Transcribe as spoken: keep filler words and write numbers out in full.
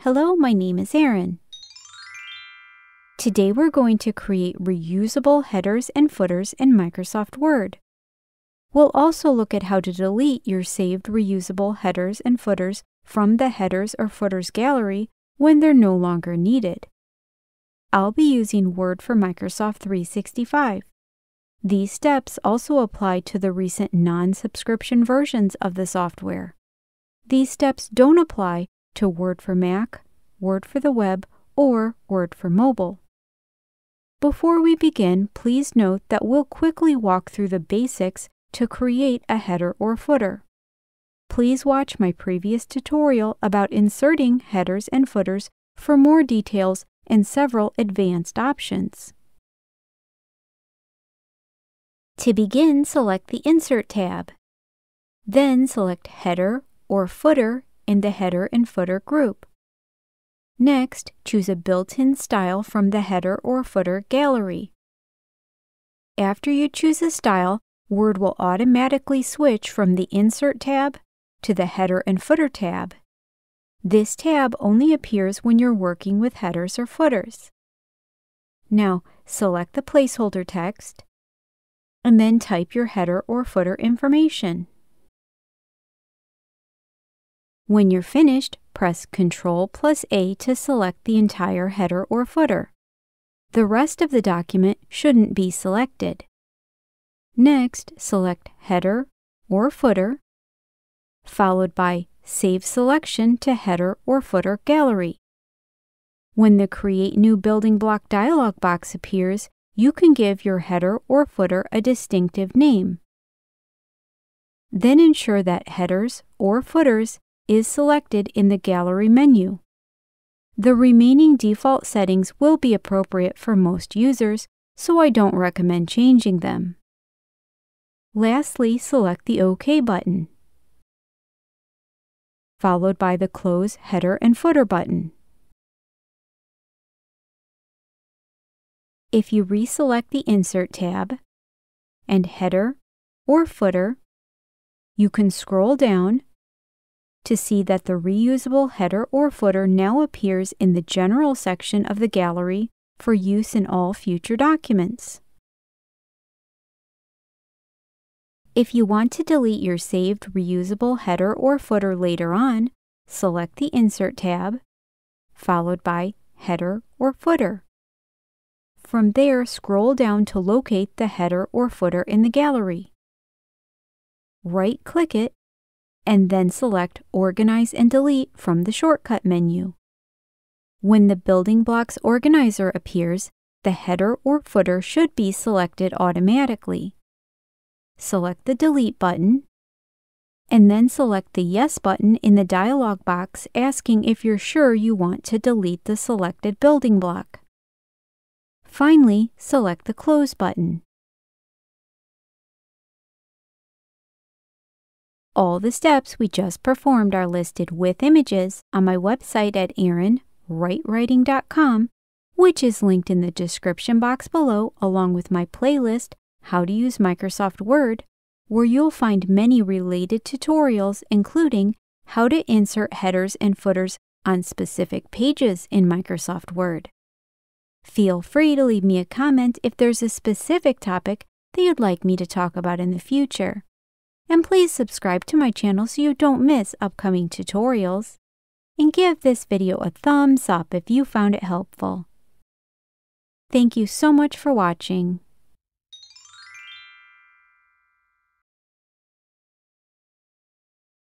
Hello, my name is Erin. Today we're going to create reusable headers and footers in Microsoft Word. We'll also look at how to delete your saved reusable headers and footers from the Headers or Footers gallery when they're no longer needed. I'll be using Word for Microsoft three sixty-five. These steps also apply to the recent non-subscription versions of the software. These steps don't apply to Word for Mac, Word for the web, or Word for mobile. Before we begin, please note that we'll quickly walk through the basics to create a header or footer. Please watch my previous tutorial about inserting headers and footers for more details and several advanced options. To begin, select the Insert tab. Then select Header or Footer in the Header and Footer group. Next, choose a built-in style from the Header or Footer gallery. After you choose a style, Word will automatically switch from the Insert tab to the Header and Footer tab. This tab only appears when you're working with headers or footers. Now, select the placeholder text and then type your header or footer information. When you're finished, press Control plus A to select the entire header or footer. The rest of the document shouldn't be selected. Next, select Header or Footer, followed by Save Selection to Header or Footer Gallery. When the Create New Building Block dialog box appears, you can give your header or footer a distinctive name. Then ensure that Headers or Footers is selected in the Gallery menu. The remaining default settings will be appropriate for most users, so I don't recommend changing them. Lastly, select the OK button, followed by the Close Header and Footer button. If you reselect the Insert tab and Header or Footer, you can scroll down to see that the reusable header or footer now appears in the General section of the gallery for use in all future documents. If you want to delete your saved reusable header or footer later on, select the Insert tab, followed by Header or Footer. From there, scroll down to locate the header or footer in the gallery. Right-click it, and then select Organize and Delete from the shortcut menu. When the Building Blocks Organizer appears, the header or footer should be selected automatically. Select the Delete button, and then select the Yes button in the dialog box asking if you're sure you want to delete the selected building block. Finally, select the Close button. All the steps we just performed are listed with images on my website at erin write writing dot com, which is linked in the description box below, along with my playlist, How to Use Microsoft Word, where you'll find many related tutorials, including how to insert headers and footers on specific pages in Microsoft Word. Feel free to leave me a comment if there's a specific topic that you'd like me to talk about in the future. And please subscribe to my channel so you don't miss upcoming tutorials. And give this video a thumbs up if you found it helpful. Thank you so much for watching.